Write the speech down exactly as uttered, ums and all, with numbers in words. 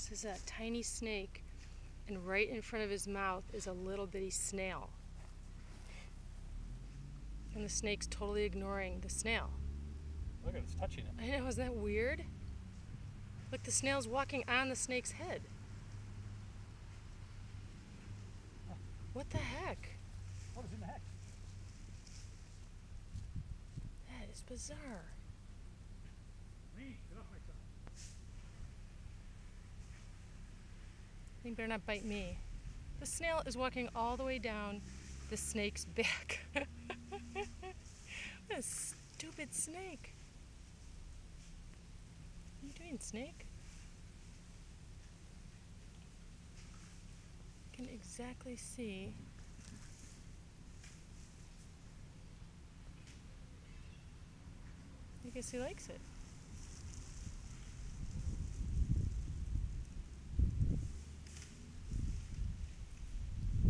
This is a tiny snake, and right in front of his mouth is a little bitty snail. And the snake's totally ignoring the snail. Look at it, it's touching it. I know, isn't that weird? Look, the snail's walking on the snake's head. Huh. What the heck? What is in the heck? That is bizarre. Me, get off my son. You better not bite me. The snail is walking all the way down the snake's back. What a stupid snake. What are you doing, snake? You can exactly see. I guess he likes it.